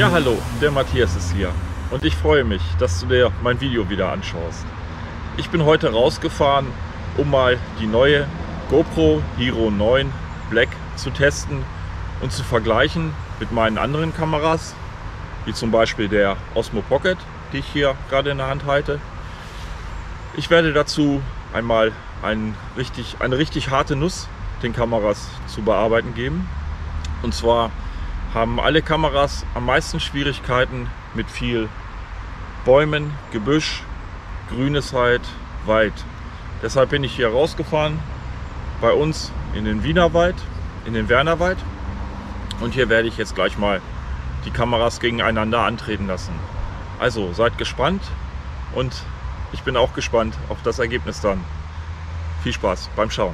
Ja, hallo, der Matthias ist hier und ich freue mich, dass du dir mein Video wieder anschaust. Ich bin heute rausgefahren, um mal die neue GoPro Hero 9 Black zu testen und zu vergleichen mit meinen anderen Kameras, wie zum Beispiel der Osmo Pocket, die ich hier gerade in der Hand halte. Ich werde dazu einmal eine richtig harte Nuss den Kameras zu bearbeiten geben. Und zwar haben alle Kameras am meisten Schwierigkeiten mit viel Bäumen, Gebüsch, grünes Wald. Deshalb bin ich hier rausgefahren bei uns in den Wienerwald, in den Wernerwald. Und hier werde ich jetzt gleich mal die Kameras gegeneinander antreten lassen. Also seid gespannt und ich bin auch gespannt auf das Ergebnis dann. Viel Spaß beim Schauen.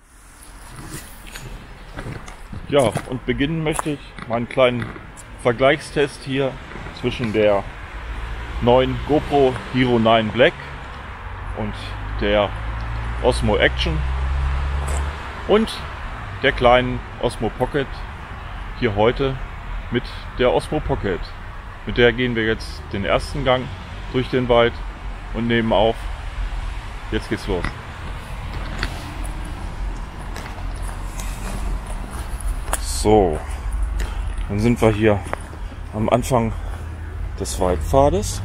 Ja, und beginnen möchte ich meinen kleinen Vergleichstest hier zwischen der neuen GoPro Hero 9 Black und der Osmo Action und der kleinen Osmo Pocket hier heute mit der Osmo Pocket. Mit der gehen wir jetzt den ersten Gang durch den Wald und nehmen auf. Jetzt geht's los. So, dann sind wir hier am Anfang des Waldpfades.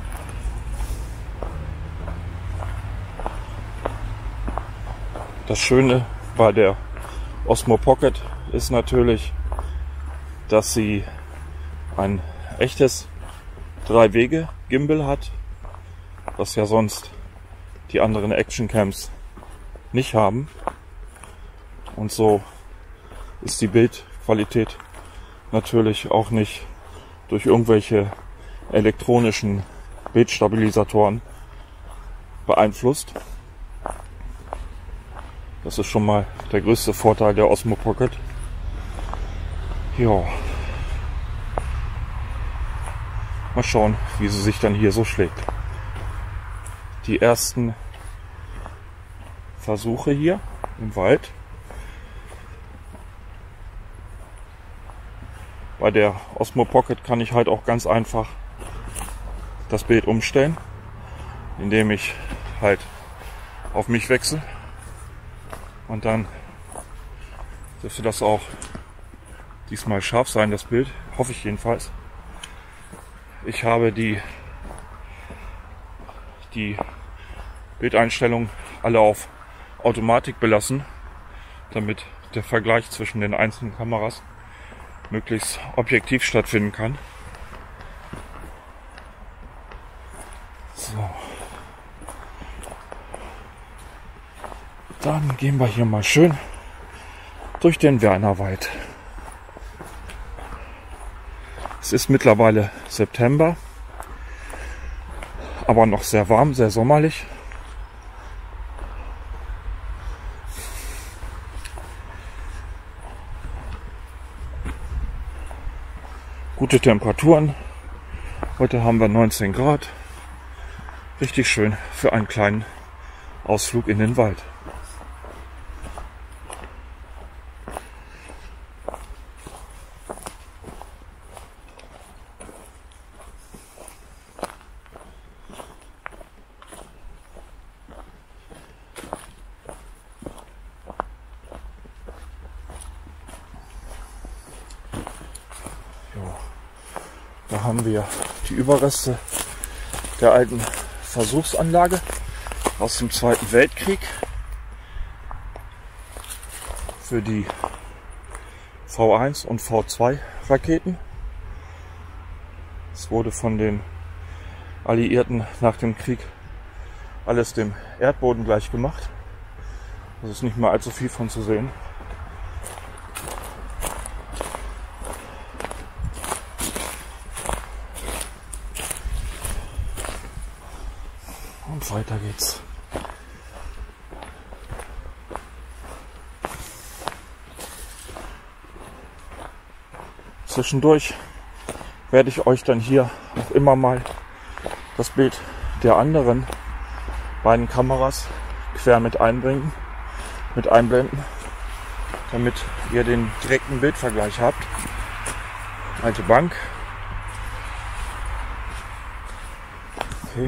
Das Schöne bei der Osmo Pocket ist natürlich, dass sie ein echtes 3-Wege-Gimbal hat, was ja sonst die anderen Actioncams nicht haben. Und so ist die Bildqualität natürlich auch nicht durch irgendwelche elektronischen Bildstabilisatoren beeinflusst. Das ist schon mal der größte Vorteil der Osmo Pocket. Ja. Mal schauen, wie sie sich dann hier so schlägt. Die ersten Versuche hier im Wald. Bei der Osmo Pocket kann ich halt auch ganz einfach das Bild umstellen, indem ich halt auf mich wechsle. Und dann dürfte das auch diesmal scharf sein, das Bild. Hoffe ich jedenfalls. Ich habe die Bildeinstellungen alle auf Automatik belassen, damit der Vergleich zwischen den einzelnen Kameras möglichst objektiv stattfinden kann. So. Dann gehen wir hier mal schön durch den Wernerwald. Es ist mittlerweile September, aber noch sehr warm, sehr sommerlich. Gute Temperaturen. Heute haben wir 19 Grad. Richtig schön für einen kleinen Ausflug in den Wald. Da haben wir die Überreste der alten Versuchsanlage aus dem Zweiten Weltkrieg für die V1 und V2 Raketen. Es wurde von den Alliierten nach dem Krieg alles dem Erdboden gleich gemacht. Da ist nicht mehr allzu viel von zu sehen. Und weiter geht's. Zwischendurch werde ich euch dann hier auch immer mal das Bild der anderen beiden Kameras quer mit einblenden, damit ihr den direkten Bildvergleich habt. Alte Bank, Okay.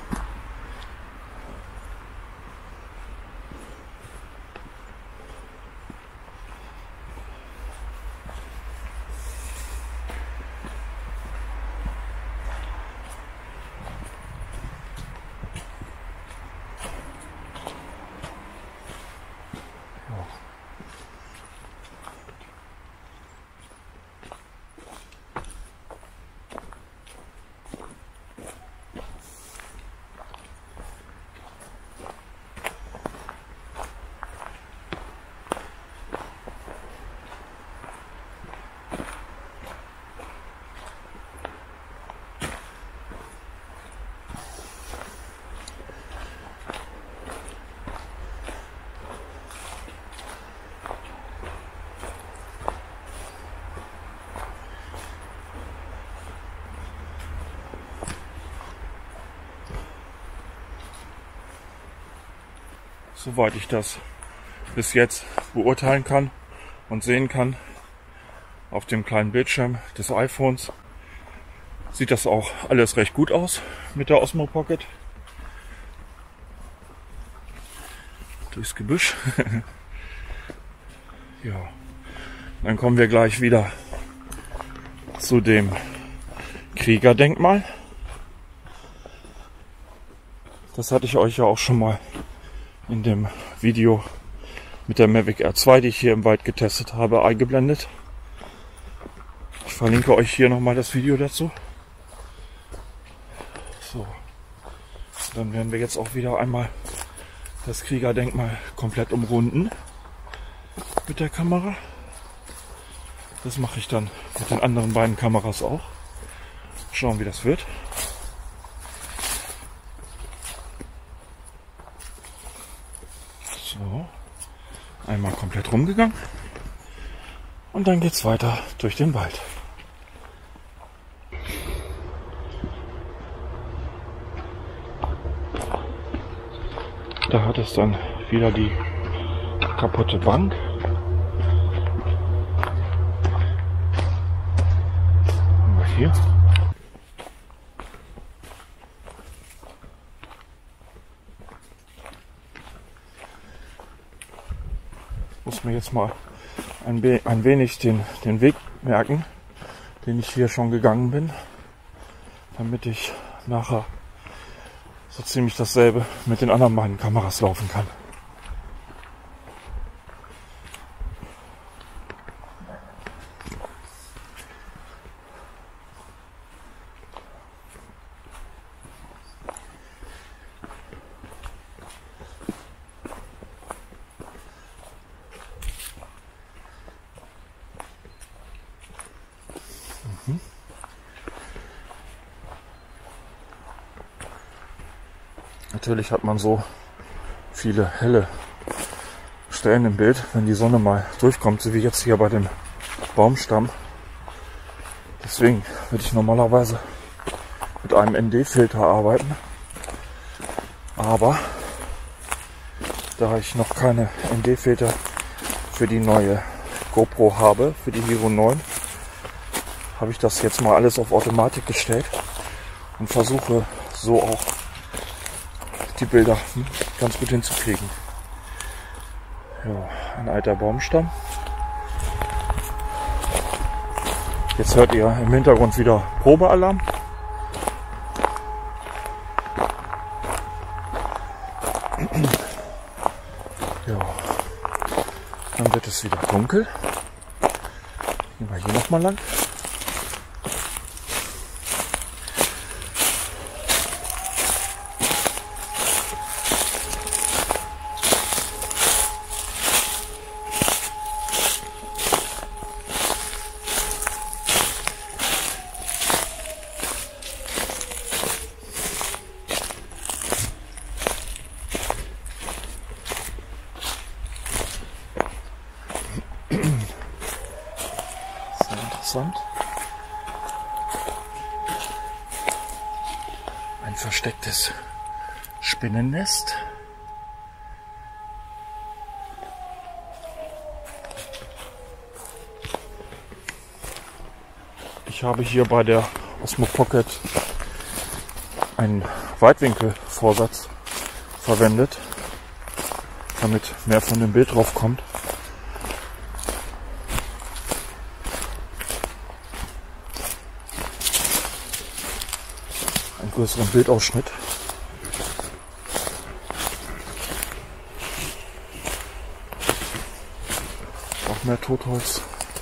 Soweit ich das bis jetzt beurteilen kann und sehen kann auf dem kleinen Bildschirm des iPhones, sieht das auch alles recht gut aus mit der Osmo Pocket. Durchs Gebüsch. Ja, dann kommen wir gleich wieder zu dem Kriegerdenkmal. Das hatte ich euch ja auch schon mal in dem Video mit der Mavic Air 2, die ich hier im Wald getestet habe, eingeblendet. Ich verlinke euch hier nochmal das Video dazu. So, dann werden wir jetzt auch wieder einmal das Kriegerdenkmal komplett umrunden mit der Kamera. Das mache ich dann mit den anderen beiden Kameras auch. Schauen, wie das wird. So, einmal komplett rumgegangen und dann geht's weiter durch den Wald. Da hat es dann wieder die kaputte Bank. Mal hier. Muss mir jetzt mal ein wenig den Weg merken, den ich hier schon gegangen bin, damit ich nachher so ziemlich dasselbe mit den anderen beiden Kameras laufen kann. Natürlich hat man so viele helle Stellen im Bild, wenn die Sonne mal durchkommt, so wie jetzt hier bei dem Baumstamm. Deswegen würde ich normalerweise mit einem ND-Filter arbeiten. Aber da ich noch keine ND-Filter für die neue GoPro habe, für die Hero 9, habe ich das jetzt mal alles auf Automatik gestellt und versuche so auch die Bilder ganz gut hinzukriegen. Ja, ein alter Baumstamm. Jetzt hört ihr im Hintergrund wieder Probealarm. Ja, dann wird es wieder dunkel. Gehen wir hier nochmal lang. Interessant. Ein verstecktes Spinnennest. Ich habe hier bei der Osmo Pocket ein Weitwinkelvorsatz verwendet, damit mehr von dem Bild drauf kommt. Einen größeren Bildausschnitt. Auch mehr Totholz.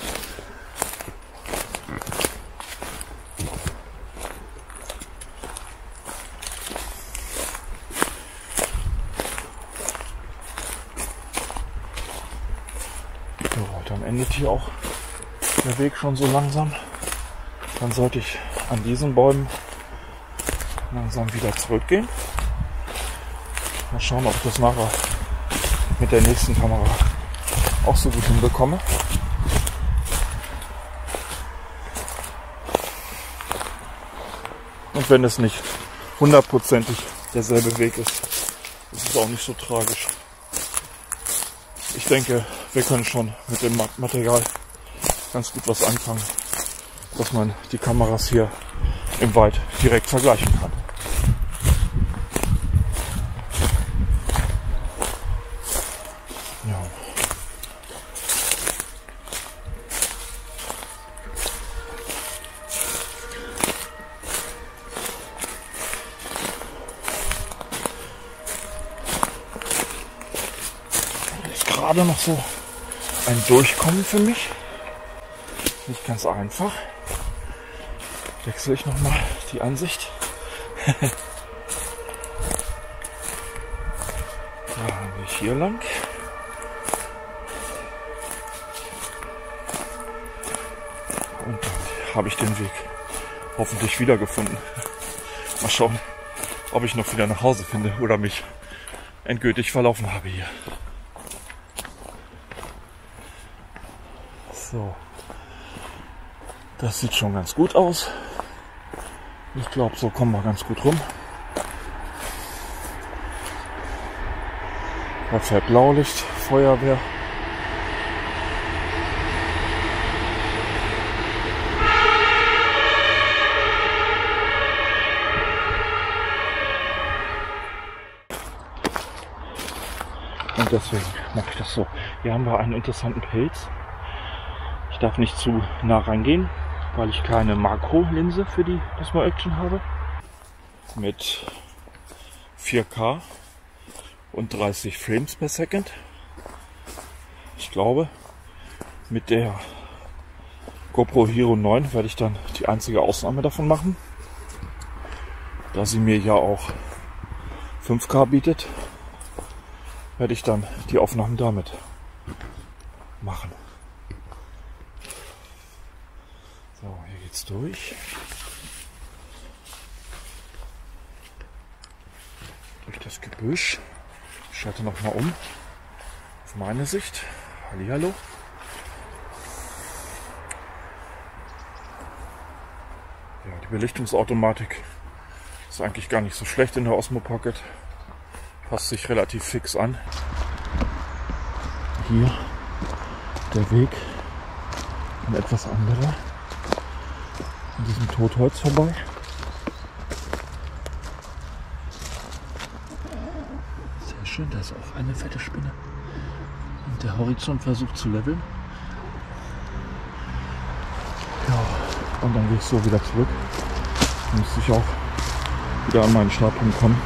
Dann endet hier auch der Weg schon so langsam. Dann sollte ich an diesen Bäumen langsam wieder zurückgehen. Mal schauen, ob ich das nachher mit der nächsten Kamera auch so gut hinbekomme. Und wenn es nicht hundertprozentig derselbe Weg ist, ist es auch nicht so tragisch. Ich denke, wir können schon mit dem Material ganz gut was anfangen, dass man die Kameras hier im Wald direkt vergleichen kann. Ja. Ist gerade noch so ein Durchkommen für mich. Nicht ganz einfach. Wechsle ich nochmal die Ansicht. Da gehe ich hier lang. Und dann habe ich den Weg hoffentlich wiedergefunden. Mal schauen, ob ich noch wieder nach Hause finde oder mich endgültig verlaufen habe hier. So, das sieht schon ganz gut aus. Ich glaube, so kommen wir ganz gut rum. Da fährt Blaulicht, Feuerwehr. Und deswegen mache ich das so. Hier haben wir einen interessanten Pilz. Ich darf nicht zu nah reingehen, weil ich keine Makrolinse für die Osmo Action habe. Mit 4K und 30 Frames per Second. Ich glaube, mit der GoPro Hero 9 werde ich dann die einzige Ausnahme davon machen. Da sie mir ja auch 5K bietet, werde ich dann die Aufnahmen damit machen. So, hier geht's durch. Durch das Gebüsch. Ich schalte noch mal um auf meine Sicht. Hallihallo. Ja, die Belichtungsautomatik ist eigentlich gar nicht so schlecht in der Osmo Pocket. Passt sich relativ fix an. Hier der Weg, ein etwas anderer. An diesem Totholz vorbei. Sehr schön, da ist auch eine fette Spinne. Und der Horizont versucht zu leveln. Ja, und dann gehe ich so wieder zurück. Dann müsste ich auch wieder an meinen Startpunkt kommen.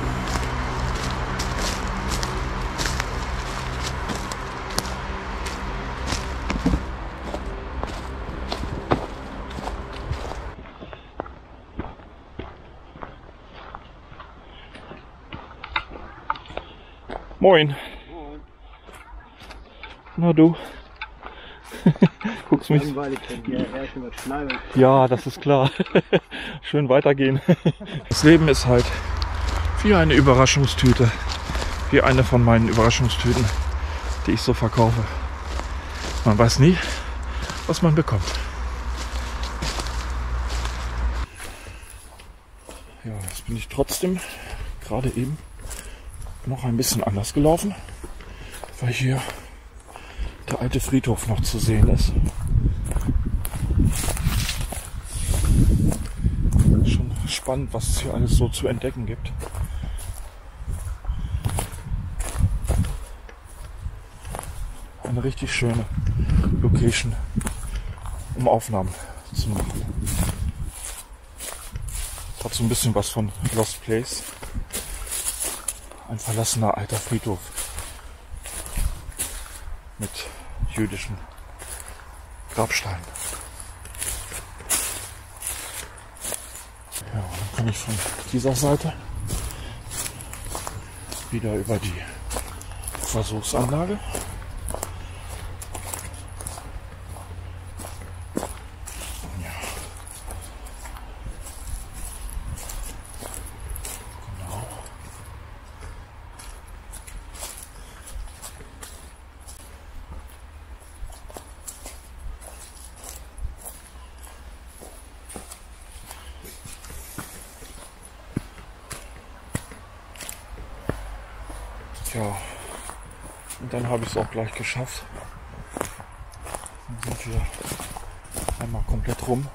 Moin. Moin. Na du. Guckst mich. Ja, das ist klar. Schön weitergehen. Das Leben ist halt wie eine Überraschungstüte. Wie eine von meinen Überraschungstüten, die ich so verkaufe. Man weiß nie, was man bekommt. Ja, jetzt bin ich trotzdem gerade eben noch ein bisschen anders gelaufen, weil hier der alte Friedhof noch zu sehen ist. Schon spannend, was es hier alles so zu entdecken gibt. richtig schöne Location, um Aufnahmen zu machen. Hat so ein bisschen was von Lost Place. Ein verlassener alter Friedhof mit jüdischen Grabsteinen. Ja, und dann kann ich von dieser Seite wieder über die Versuchsanlage. Ja. Genau. Ja, und dann habe ich es auch gleich geschafft. Dann sind wir einmal komplett rum.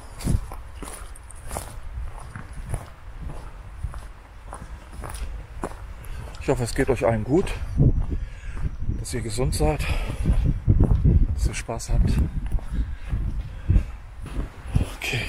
Ich hoffe, es geht euch allen gut, dass ihr gesund seid, dass ihr Spaß habt. Okay.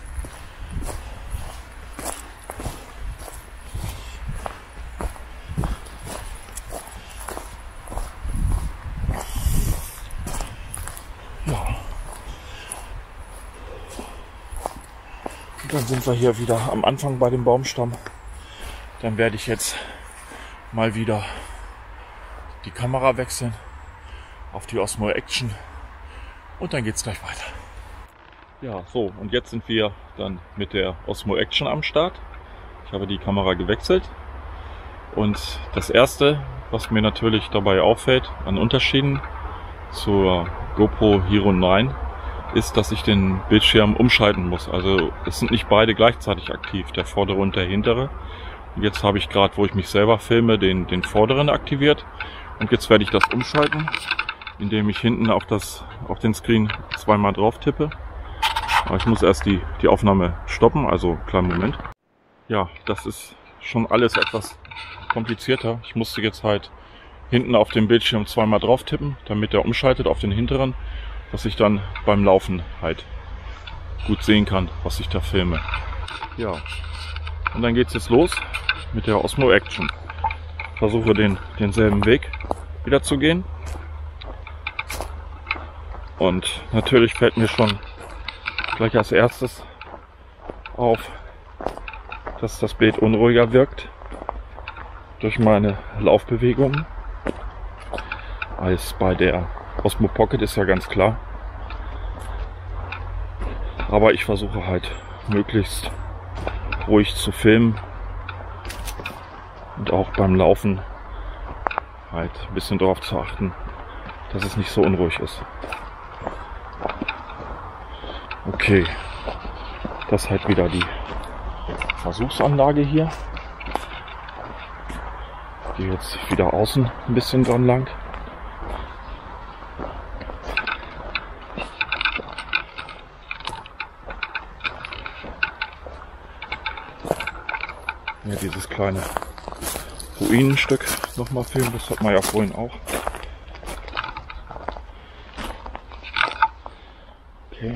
Dann sind wir hier wieder am Anfang bei dem Baumstamm. Dann werde ich jetzt mal wieder die Kamera wechseln auf die Osmo Action und dann geht es gleich weiter. Ja, so, und jetzt sind wir dann mit der Osmo Action am Start. Ich habe die Kamera gewechselt und das erste, was mir natürlich dabei auffällt an Unterschieden zur GoPro Hero 9, ist, dass ich den Bildschirm umschalten muss. Also es sind nicht beide gleichzeitig aktiv, der vordere und der hintere. Und jetzt habe ich gerade, wo ich mich selber filme, den vorderen aktiviert. Und jetzt werde ich das umschalten, indem ich hinten auf den Screen zweimal drauf tippe. Aber ich muss erst die Aufnahme stoppen, also kleinen Moment. Ja, das ist schon alles etwas komplizierter. Ich musste jetzt halt hinten auf dem Bildschirm zweimal drauf tippen, damit er umschaltet auf den hinteren, dass ich dann beim Laufen halt gut sehen kann, was ich da filme. Ja, und dann geht es jetzt los mit der Osmo Action. Ich versuche denselben Weg wieder zu gehen. Und natürlich fällt mir schon gleich als erstes auf, dass das Bild unruhiger wirkt durch meine Laufbewegungen als bei der Osmo Pocket, ist ja ganz klar. Aber ich versuche halt möglichst ruhig zu filmen und auch beim Laufen halt ein bisschen darauf zu achten, dass es nicht so unruhig ist. Okay, das ist halt wieder die Versuchsanlage hier. Die jetzt wieder außen ein bisschen dran lang. Ja, dieses kleine Ruinenstück nochmal filmen, das hat man ja vorhin auch. Okay.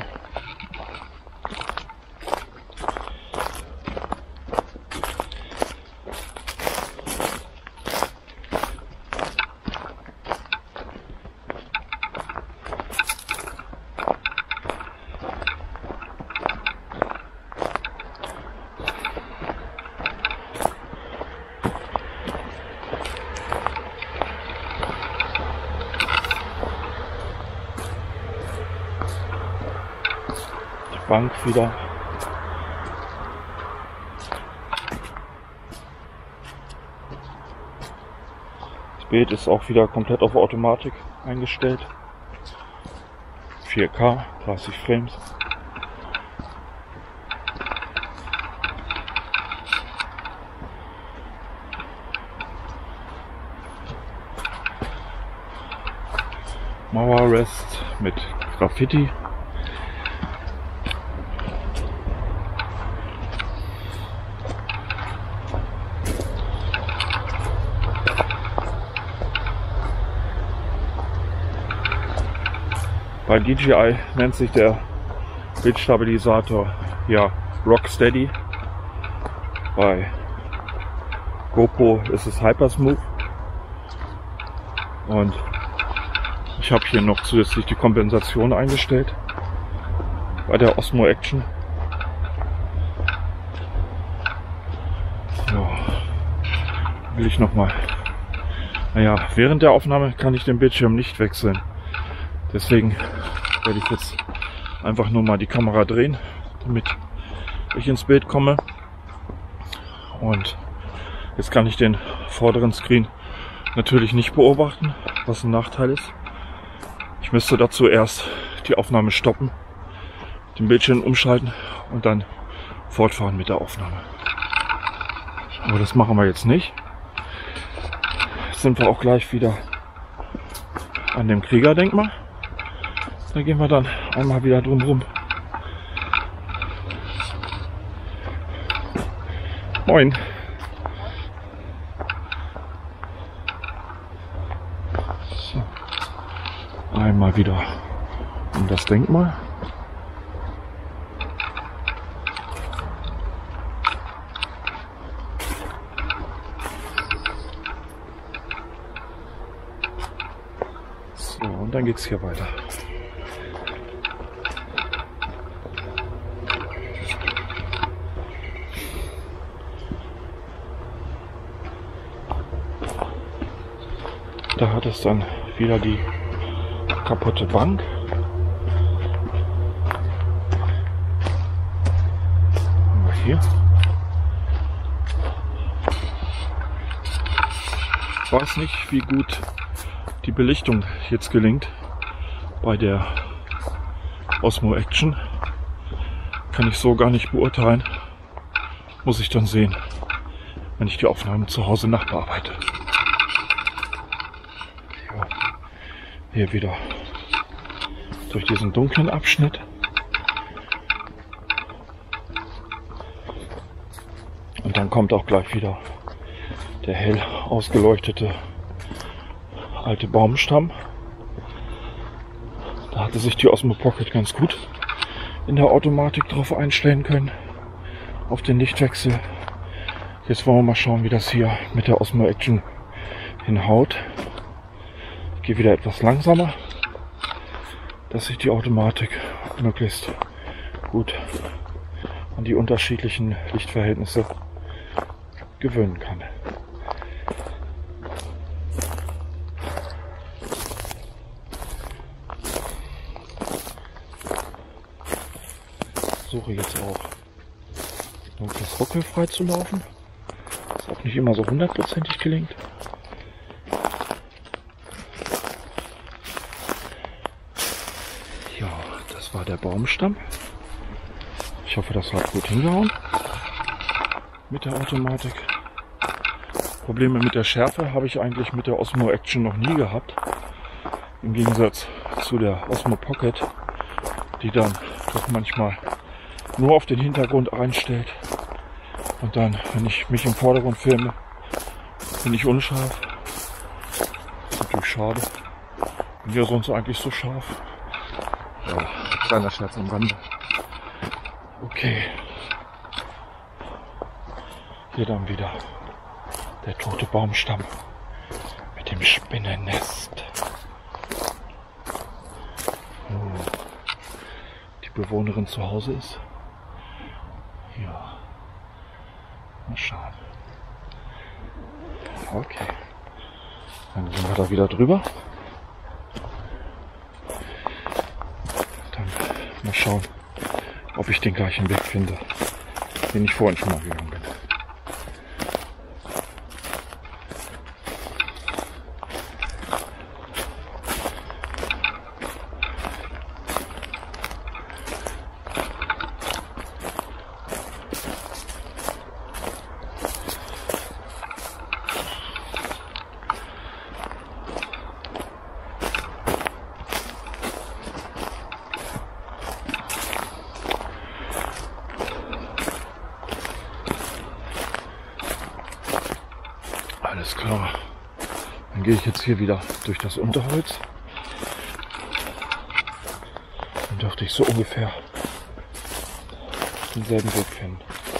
Bank wieder. Das Bild ist auch wieder komplett auf Automatik eingestellt. 4K, 30 Frames. Mauerrest mit Graffiti. Bei DJI nennt sich der Bildstabilisator ja Rocksteady. Bei GoPro ist es Hypersmooth. Und ich habe hier noch zusätzlich die Kompensation eingestellt bei der Osmo Action. So, will ich nochmal. Naja, während der Aufnahme kann ich den Bildschirm nicht wechseln. Deswegen werde ich jetzt einfach nur mal die Kamera drehen, damit ich ins Bild komme. Und jetzt kann ich den vorderen Screen natürlich nicht beobachten, was ein Nachteil ist. Ich müsste dazu erst die Aufnahme stoppen, den Bildschirm umschalten und dann fortfahren mit der Aufnahme. Aber das machen wir jetzt nicht. Jetzt sind wir auch gleich wieder an dem Kriegerdenkmal. Da gehen wir dann einmal wieder drumherum. Moin. So. Einmal wieder um das Denkmal. So, und dann geht es hier weiter. Da hat es dann wieder die kaputte Bank. Haben wir hier. Ich weiß nicht, wie gut die Belichtung jetzt gelingt bei der Osmo Action. Kann ich so gar nicht beurteilen. Muss ich dann sehen, wenn ich die Aufnahmen zu Hause nachbearbeite. Hier wieder durch diesen dunklen Abschnitt. Und dann kommt auch gleich wieder der hell ausgeleuchtete alte Baumstamm. Da hatte sich die Osmo Pocket ganz gut in der Automatik drauf einstellen können, auf den Lichtwechsel. Jetzt wollen wir mal schauen, wie das hier mit der Osmo Action hinhaut. Ich gehe wieder etwas langsamer, dass sich die Automatik möglichst gut an die unterschiedlichen Lichtverhältnisse gewöhnen kann. Ich versuche jetzt auch das ruckelfrei zu laufen, was auch nicht immer so hundertprozentig gelingt. Ja, das war der Baumstamm. Ich hoffe, das hat gut hingehauen mit der Automatik. Probleme mit der Schärfe habe ich eigentlich mit der Osmo Action noch nie gehabt. Im Gegensatz zu der Osmo Pocket, die dann doch manchmal nur auf den Hintergrund einstellt. Und dann, wenn ich mich im Vordergrund filme, bin ich unscharf. Das ist natürlich schade. Bin ja sonst eigentlich so scharf. Ja, kleiner Scherz am Rande. Okay. Hier dann wieder der tote Baumstamm mit dem Spinnennest. Wo die Bewohnerin zu Hause ist. Ja. Mal schauen. Okay. Dann sind wir da wieder drüber. Dann mal schauen, ob ich den gleichen Weg finde, den ich vorhin schon mal gegangen bin. Alles klar. Dann gehe ich jetzt hier wieder durch das Unterholz. dürfte ich so ungefähr denselben Weg finden.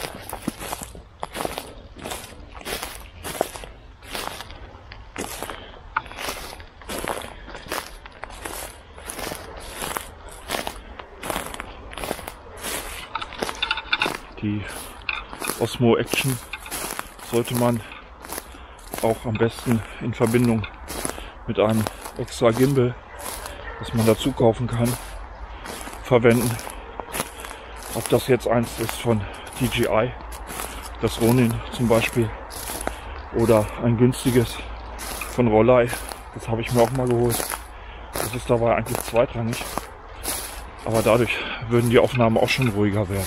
Die Osmo Action sollte man auch am besten in Verbindung mit einem extra Gimbal, das man dazu kaufen kann, verwenden. Ob das jetzt eins ist von DJI, das Ronin zum Beispiel, oder ein günstiges von Rollei, das habe ich mir auch mal geholt. Das ist dabei eigentlich zweitrangig, aber dadurch würden die Aufnahmen auch schon ruhiger werden.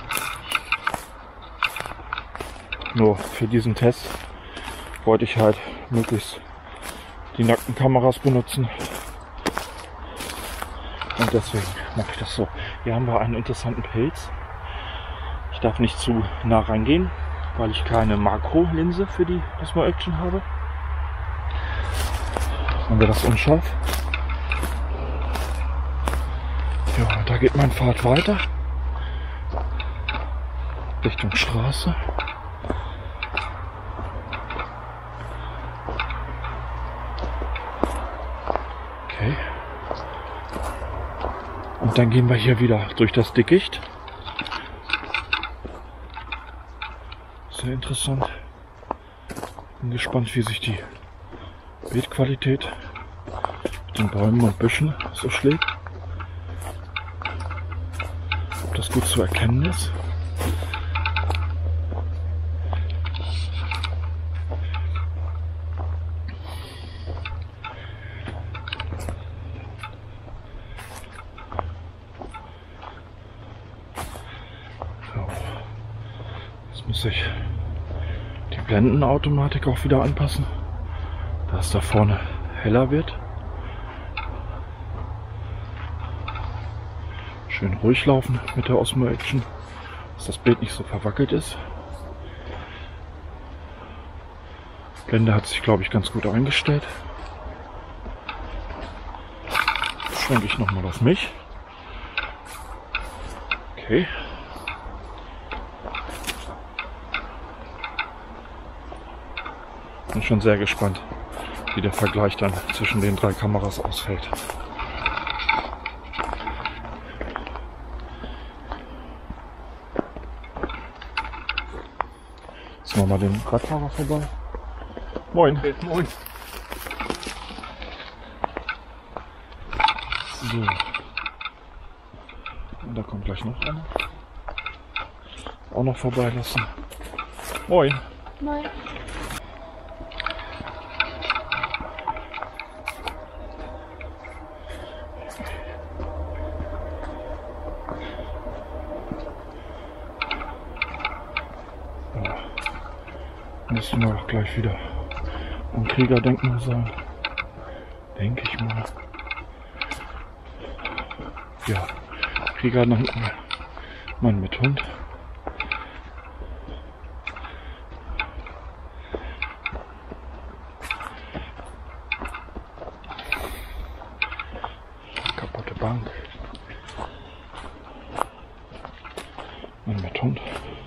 Nur für diesen Test wollte ich halt möglichst die nackten Kameras benutzen. Und deswegen mache ich das so. Hier haben wir einen interessanten Pilz. Ich darf nicht zu nah reingehen, weil ich keine Makrolinse für die Osmo Action habe. Dann wird das unscharf. Ja, da geht mein Pfad weiter. Richtung Straße. Okay. Und dann gehen wir hier wieder durch das Dickicht. Sehr interessant. Bin gespannt, wie sich die Bildqualität mit den Bäumen und Büschen so schlägt. Ob das gut zu erkennen ist. Muss ich die Blendenautomatik auch wieder anpassen, dass es da vorne heller wird. Schön ruhig laufen mit der Osmo Action, dass das Bild nicht so verwackelt ist. Blende hat sich, glaube ich, ganz gut eingestellt. Schwenke ich nochmal auf mich. Okay. Bin schon sehr gespannt, wie der Vergleich dann zwischen den drei Kameras ausfällt. Jetzt machen wir mal den Radfahrer vorbei. Moin. Okay, moin. So. Und da kommt gleich noch einer. Auch noch vorbeilassen. Moin. Moin. Müssen wir auch gleich wieder am Kriegerdenkmal sein. Denke ich mal. Ja, Kriegerdenkmal. Mann mit Hund. Kaputte Bank. Mann mit Hund.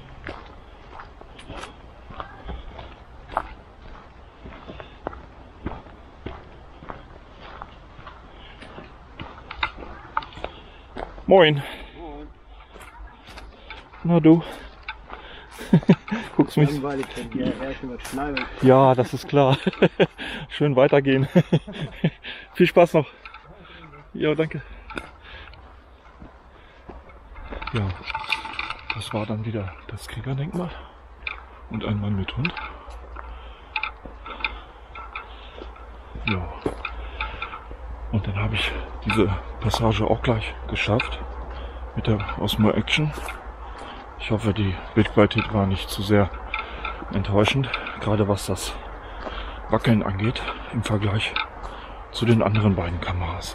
Moin. Moin. Na du. Guckst mich. Langweilig, wenn die Herrchen was schneiden. Ja, das ist klar. Schön weitergehen. Viel Spaß noch. Ja, danke. Ja, das war dann wieder das Kriegerdenkmal und ein Mann mit Hund. Ja. Und dann habe ich diese Passage auch gleich geschafft mit der Osmo Action. Ich hoffe, die Bildqualität war nicht zu sehr enttäuschend, gerade was das Wackeln angeht im Vergleich zu den anderen beiden Kameras.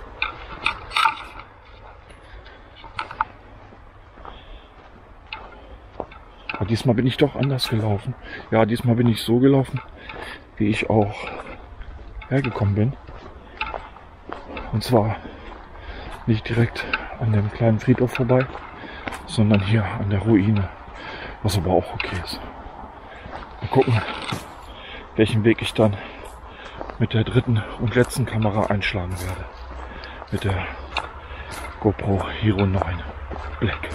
Aber diesmal bin ich doch anders gelaufen. Ja, diesmal bin ich so gelaufen, wie ich auch hergekommen bin. Und zwar nicht direkt an dem kleinen Friedhof vorbei, sondern hier an der Ruine, was aber auch okay ist. Mal gucken, welchen Weg ich dann mit der dritten und letzten Kamera einschlagen werde. Mit der GoPro Hero 9 Black.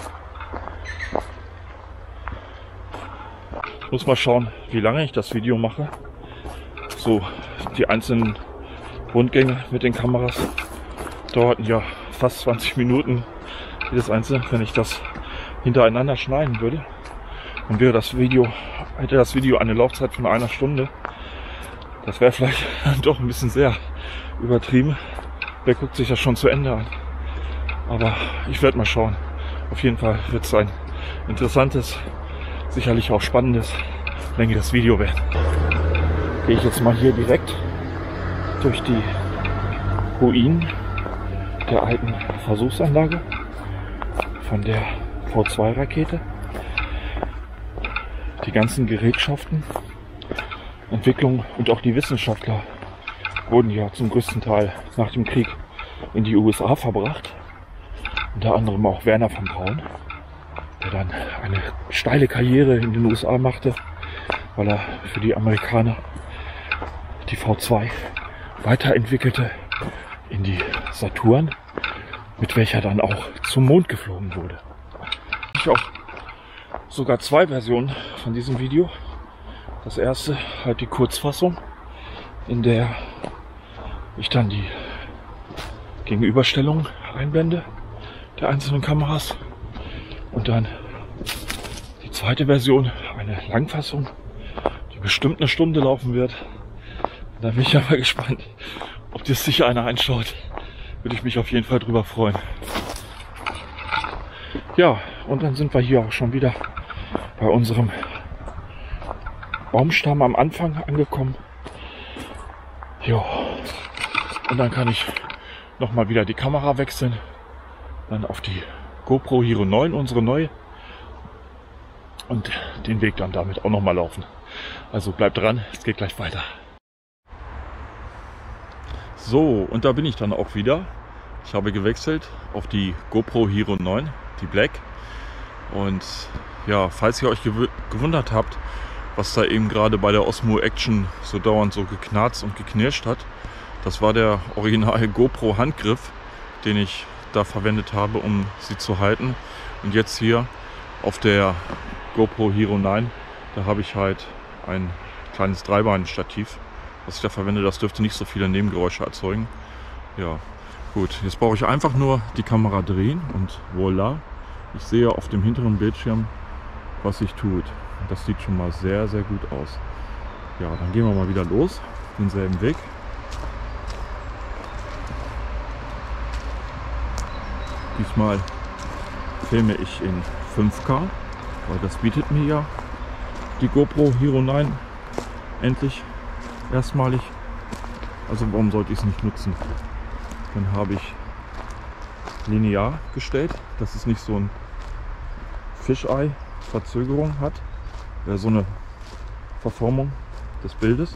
Ich muss mal schauen, wie lange ich das Video mache. So, die einzelnen Rundgänge mit den Kameras dauerten ja fast 20 Minuten jedes einzelne. Wenn ich das hintereinander schneiden würde, dann wäre hätte das Video eine Laufzeit von 1 Stunde. Das wäre vielleicht doch ein bisschen sehr übertrieben. Wer guckt sich das schon zu Ende an? Aber ich werde mal schauen. Auf jeden Fall wird es ein interessantes, sicherlich auch spannendes, längeres Video werden. Gehe ich jetzt mal hier direkt durch die Ruinen der alten Versuchsanlage von der V2-Rakete. Die ganzen Gerätschaften, Entwicklung und auch die Wissenschaftler wurden ja zum größten Teil nach dem Krieg in die USA verbracht. Unter anderem auch Wernher von Braun, der dann eine steile Karriere in den USA machte, weil er für die Amerikaner die V2 weiterentwickelte in die Saturn, mit welcher dann auch zum Mond geflogen wurde. Ich auch sogar 2 Versionen von diesem Video. Das erste halt die Kurzfassung, in der ich dann die Gegenüberstellung einblende der einzelnen Kameras, und dann die zweite Version, eine Langfassung, die bestimmt 1 Stunde laufen wird. Da bin ich aber gespannt, ob das sicher einer einschaut. Würde ich mich auf jeden Fall drüber freuen. Ja, und dann sind wir hier auch schon wieder bei unserem Baumstamm am Anfang angekommen. Ja, und dann kann ich nochmal wieder die Kamera wechseln. Dann auf die GoPro Hero 9, unsere neue. Und den Weg dann damit auch nochmal laufen. Also bleibt dran, es geht gleich weiter. So, und da bin ich dann auch wieder. Ich habe gewechselt auf die GoPro Hero 9, die Black. Und ja, falls ihr euch gewundert habt, was da eben gerade bei der Osmo Action so dauernd so geknarzt und geknirscht hat, das war der original GoPro Handgriff, den ich da verwendet habe, um sie zu halten. Und jetzt hier auf der GoPro Hero 9, da habe ich halt ein kleines Dreibein-Stativ, was ich da verwende. Das dürfte nicht so viele Nebengeräusche erzeugen. Ja, gut. Jetzt brauche ich einfach nur die Kamera drehen und voilà. Ich sehe auf dem hinteren Bildschirm, was sich tut. Das sieht schon mal sehr, sehr gut aus. Ja, dann gehen wir mal wieder los, denselben Weg. Diesmal filme ich in 5K, weil das bietet mir ja die GoPro Hero 9 endlich erstmalig. Also warum sollte ich es nicht nutzen? Dann habe ich linear gestellt, dass es nicht so ein Fisheye-Verzögerung hat, so eine Verformung des Bildes.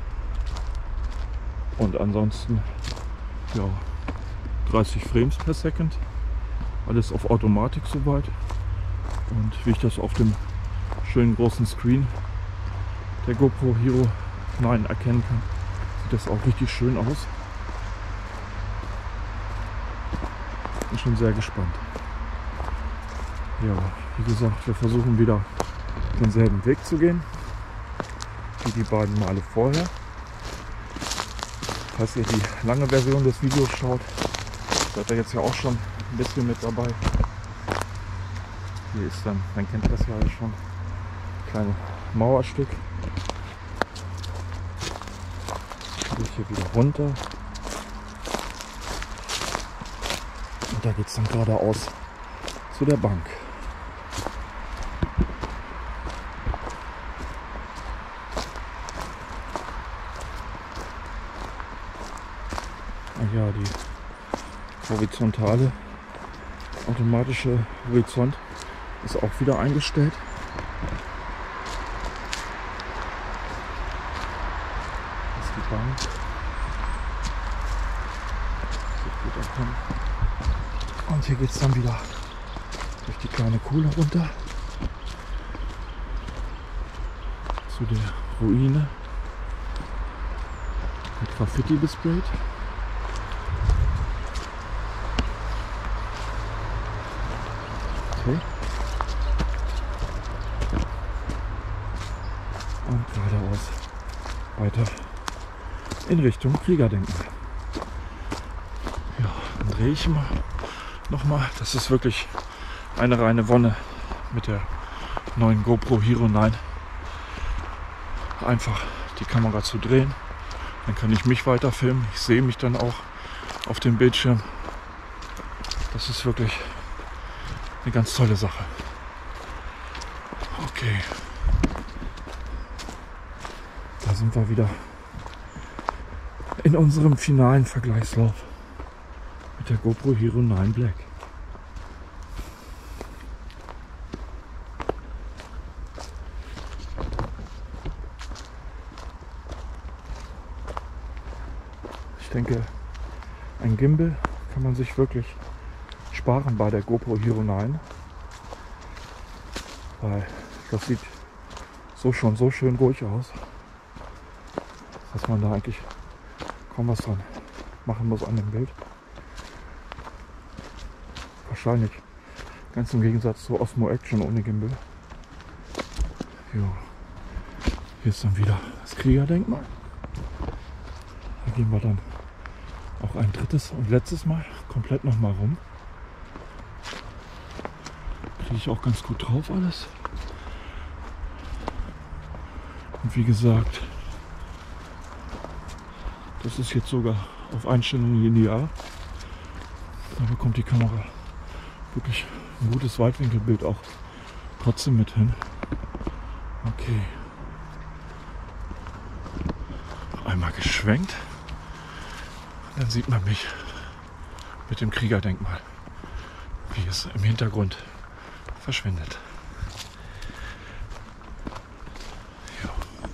Und ansonsten ja, 30 Frames per Second, alles auf Automatik soweit. Und wie ich das auf dem schönen großen Screen der GoPro Hero 9 erkennen kann, sieht das auch richtig schön aus. Bin schon sehr gespannt. Ja, wie gesagt, wir versuchen wieder denselben Weg zu gehen wie die beiden Male vorher. Falls ihr die lange Version des Videos schaut, seid ihr jetzt ja auch schon ein bisschen mit dabei. Hier ist dann kennt ihr das ja schon, ein kleines Mauerstück. Gehe ich hier wieder runter. Und da geht es dann geradeaus zu der Bank. Ja, die horizontale automatische Horizont ist auch wieder eingestellt. Das ist die Bank. Sieht gut aus. Und hier geht es dann wieder durch die kleine Kuhle runter zu der Ruine mit Graffiti besprayt. Okay. Und geradeaus weiter in Richtung Kriegerdenkmal. Ja, dann drehe ich mal nochmal. Das ist wirklich eine reine Wonne mit der neuen GoPro Hero 9. Einfach die Kamera zu drehen. Dann kann ich mich weiter filmen. Ich sehe mich dann auch auf dem Bildschirm. Das ist wirklich eine ganz tolle Sache. Okay. Da sind wir wieder in unserem finalen Vergleichslauf mit der GoPro Hero 9 Black. Ich denke, ein Gimbal kann man sich wirklich sparen bei der GoPro Hero 9, weil das sieht so schon so schön ruhig aus, dass man da eigentlich kaum was dran machen muss an dem Bild. Wahrscheinlich ganz im Gegensatz zu Osmo Action ohne Gimbal. Jo. Hier ist dann wieder das Kriegerdenkmal. Da gehen wir dann auch ein drittes und letztes Mal komplett nochmal rum. Kriege ich auch ganz gut drauf alles. Und wie gesagt, das ist jetzt sogar auf Einstellung linear. Da bekommt die Kamera wirklich ein gutes Weitwinkelbild auch trotzdem mit hin. Okay. Einmal geschwenkt. Dann sieht man mich mit dem Kriegerdenkmal, wie es im Hintergrund verschwindet. Ja.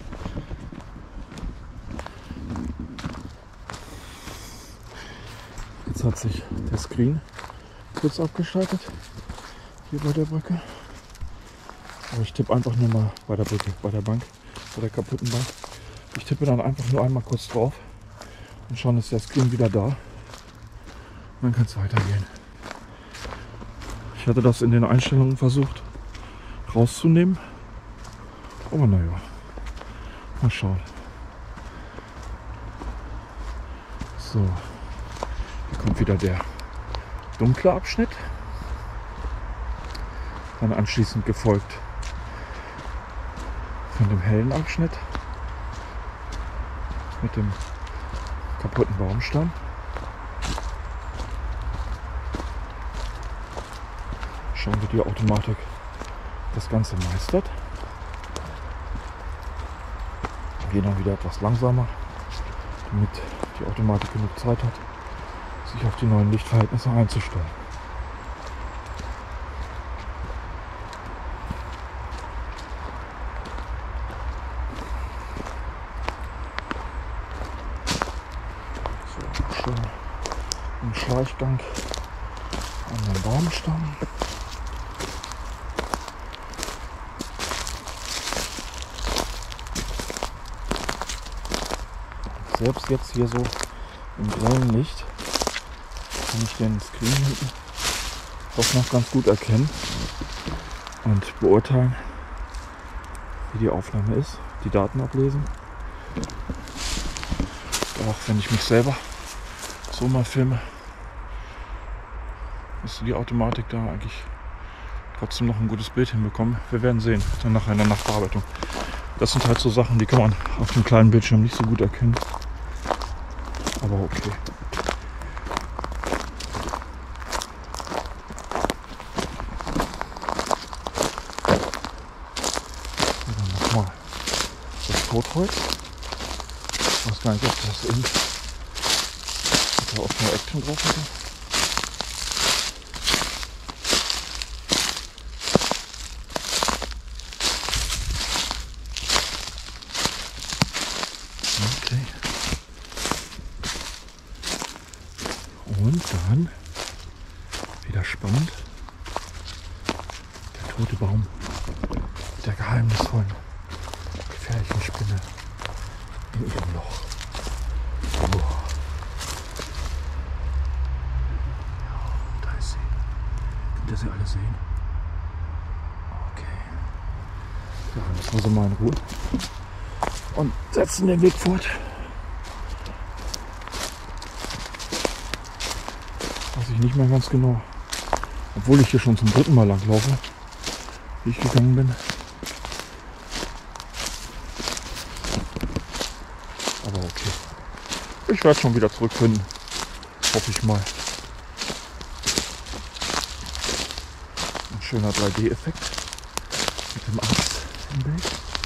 Jetzt hat sich der Screen kurz abgeschaltet, hier bei der Brücke. Aber ich tippe einfach nur mal bei der Brücke, bei der Bank, bei der kaputten Bank. Ich tippe dann einfach nur einmal kurz drauf. Und schon ist der Screen wieder da. Und dann kann es weitergehen. Ich hatte das in den Einstellungen versucht rauszunehmen. Aber naja, mal schauen. So, hier kommt wieder der dunkle Abschnitt. Dann anschließend gefolgt von dem hellen Abschnitt mit dem kaputten Baumstamm. Schauen, wie die Automatik das Ganze meistert. Wir gehen dann wieder etwas langsamer, damit die Automatik genug Zeit hat, sich auf die neuen Lichtverhältnisse einzustellen. So, schön im Schleichgang an den Baumstamm. Selbst jetzt hier so im grellen Licht kann ich den Screen hinten doch noch ganz gut erkennen und beurteilen, wie die Aufnahme ist, die Daten ablesen. Auch wenn ich mich selber so mal filme, müsste die Automatik da eigentlich trotzdem noch ein gutes Bild hinbekommen. Wir werden sehen, dann nachher in der Nachbearbeitung. Das sind halt so Sachen, die kann man auf dem kleinen Bildschirm nicht so gut erkennen. Aber okay. Dann nochmal das Totholz. Ich weiß gar nicht, ob das in der Osmo Action drauf ist. Okay. Und dann spannend. Der tote Baum mit der geheimnisvollen, gefährlichen Spinne in ihrem Loch. Oh. Ja, da ist sie. Könnt ihr sie alle sehen? Okay. Ja, dann lassen wir sie mal in Ruhe und setzen den Weg fort. Weiß ich nicht mehr ganz genau. Obwohl ich hier schon zum 3. Mal lang laufe, wie ich gegangen bin. Aber okay. Ich werde schon wieder zurückfinden. Hoffe ich mal. Ein schöner 3D-Effekt mit dem Ast im Bild.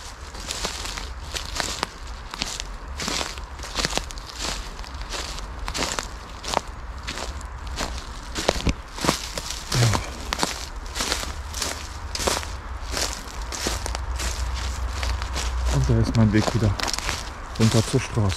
Und da ist mein Weg wieder runter zur Straße.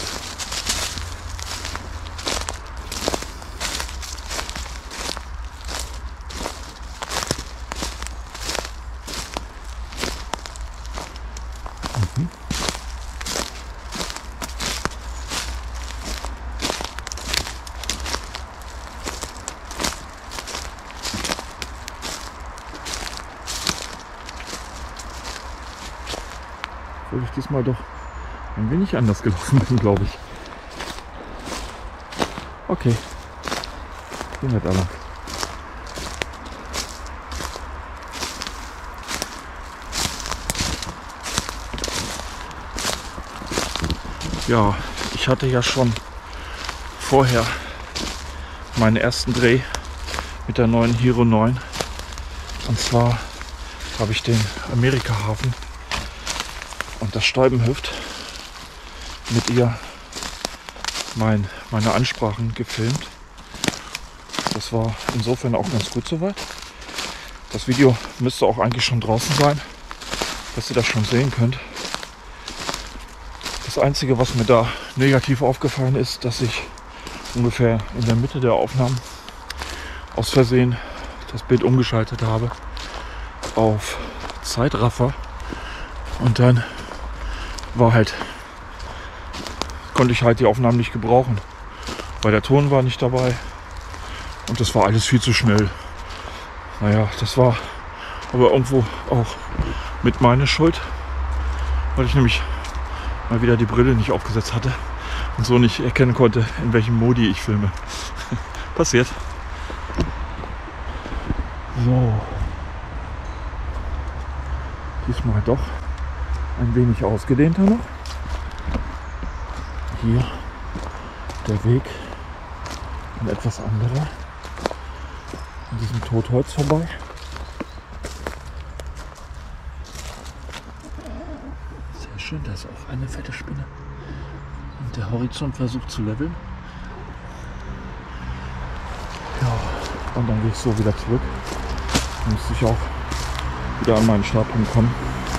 Obwohl ich diesmal doch ein wenig anders gelaufen bin, glaube ich. Okay, gehen wir da lang. Ja, ich hatte ja schon vorher meinen ersten Dreh mit der neuen Hero 9. Und zwar habe ich den Amerika-Hafen und das Steibenhüft mit ihr meine Ansprachen gefilmt. Das war insofern auch ganz gut soweit. Das Video müsste auch eigentlich schon draußen sein, dass ihr das schon sehen könnt. Das Einzige, was mir da negativ aufgefallen ist, dass ich ungefähr in der Mitte der Aufnahmen aus Versehen das Bild umgeschaltet habe auf Zeitraffer und dann konnte ich halt die Aufnahmen nicht gebrauchen, weil der Ton war nicht dabei und das war alles viel zu schnell. Naja, das war aber irgendwo auch mit meiner Schuld, weil ich nämlich mal wieder die Brille nicht aufgesetzt hatte und so nicht erkennen konnte, in welchem Modi ich filme. Passiert. So. Diesmal doch ein wenig ausgedehnter noch. Hier der Weg ein etwas anderer. An diesem Totholz vorbei. Sehr schön, da ist auch eine fette Spinne. Und der Horizont versucht zu leveln. Ja, und dann gehe ich so wieder zurück. Dann muss ich auch wieder an meinen Startpunkt kommen.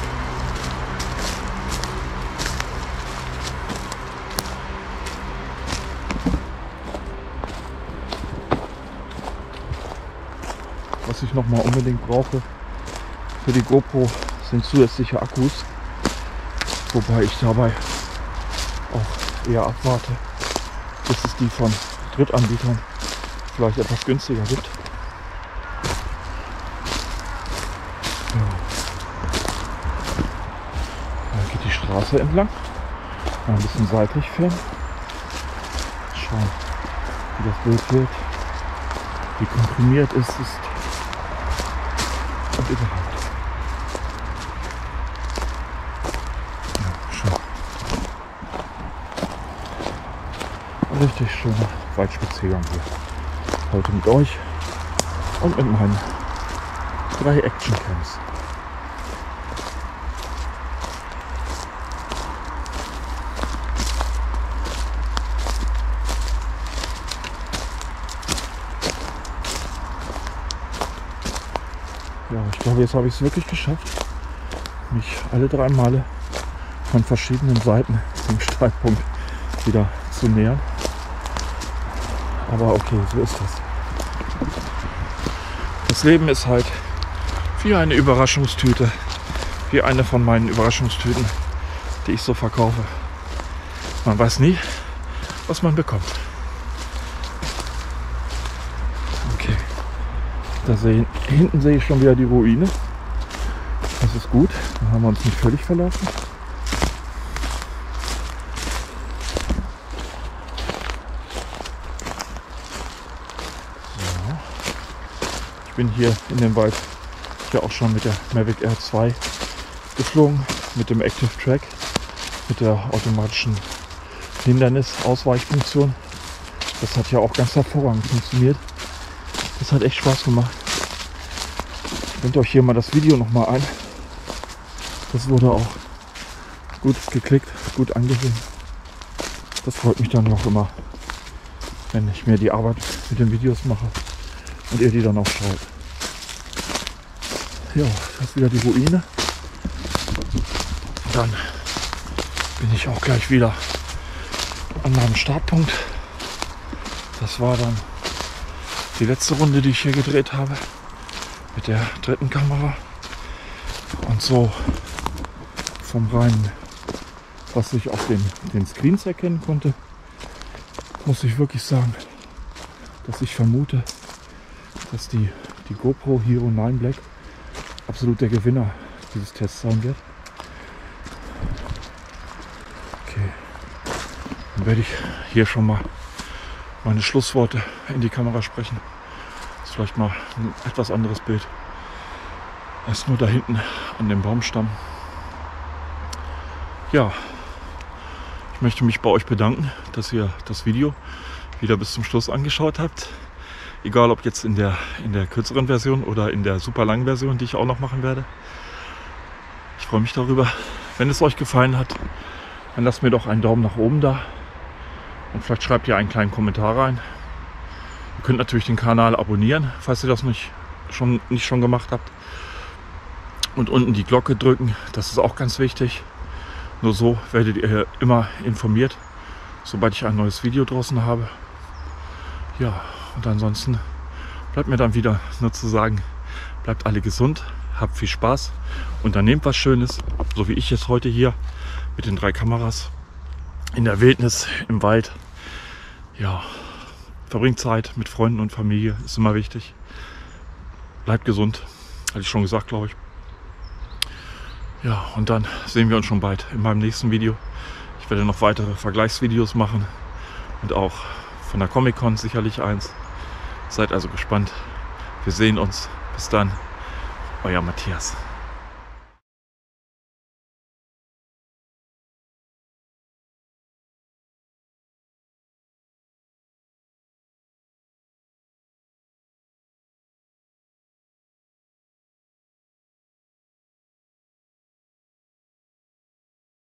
Was ich noch mal unbedingt brauche für die GoPro sind zusätzliche Akkus, wobei ich dabei auch eher abwarte, bis es die von Drittanbietern vielleicht etwas günstiger gibt. Ja. Da geht die Straße entlang, mal ein bisschen seitlich filmen, schauen, wie das Bild wird, wie komprimiert es ist. Und überhaupt. Ja, schön. Ein richtig schöner Waldspaziergang hier. Heute mit euch und mit meinen 3 Action-Cams. Ja, ich glaube, jetzt habe ich es wirklich geschafft, mich alle 3 Male von verschiedenen Seiten dem Streitpunkt wieder zu nähern. Aber okay, so ist das. Das Leben ist halt wie eine Überraschungstüte, wie eine von meinen Überraschungstüten, die ich so verkaufe. Man weiß nie, was man bekommt. Okay, hinten sehe ich schon wieder die Ruine. Das ist gut, dann haben wir uns nicht völlig verlaufen. So. Ich bin hier in dem Wald ja auch schon mit der Mavic Air 2 geflogen, mit dem Active Track, mit der automatischen Hindernis-Ausweichfunktion. Das hat ja auch ganz hervorragend funktioniert. Das hat echt Spaß gemacht. Könnt euch hier mal das Video noch mal ein. Das wurde auch gut geklickt, gut angesehen. Das freut mich dann auch immer, wenn ich mir die Arbeit mit den Videos mache und ihr die dann auch schaut. Ja, das ist wieder die Ruine. Dann bin ich auch gleich wieder an meinem Startpunkt. Das war dann die letzte Runde, die ich hier gedreht habe mit der dritten Kamera. Und so vom reinen, was ich auf den Screens erkennen konnte, muss ich wirklich sagen, dass ich vermute, dass die GoPro Hero 9 Black absolut der Gewinner dieses Tests sein wird. Okay, dann werde ich hier schon mal meine Schlussworte in die Kamera sprechen. Das ist vielleicht mal ein etwas anderes Bild als nur da hinten an dem Baumstamm. Ja, ich möchte mich bei euch bedanken, dass ihr das Video wieder bis zum Schluss angeschaut habt. Egal ob jetzt in der kürzeren Version oder in der super langen Version, die ich auch noch machen werde. Ich freue mich darüber. Wenn es euch gefallen hat, dann lasst mir doch einen Daumen nach oben da. Und vielleicht schreibt ihr einen kleinen Kommentar rein. Ihr könnt natürlich den Kanal abonnieren, falls ihr das nicht schon gemacht habt. Und unten die Glocke drücken, das ist auch ganz wichtig. Nur so werdet ihr immer informiert, sobald ich ein neues Video draußen habe. Ja, und ansonsten bleibt mir dann wieder nur zu sagen, bleibt alle gesund, habt viel Spaß, unternehmt was Schönes, so wie ich jetzt heute hier mit den 3 Kameras in der Wildnis, im Wald. Ja, verbringt Zeit mit Freunden und Familie, ist immer wichtig. Bleibt gesund, hatte ich schon gesagt, glaube ich. Ja, und dann sehen wir uns schon bald in meinem nächsten Video. Ich werde noch weitere Vergleichsvideos machen und auch von der Comic-Con sicherlich eins. Seid also gespannt. Wir sehen uns. Bis dann. Euer Matthias.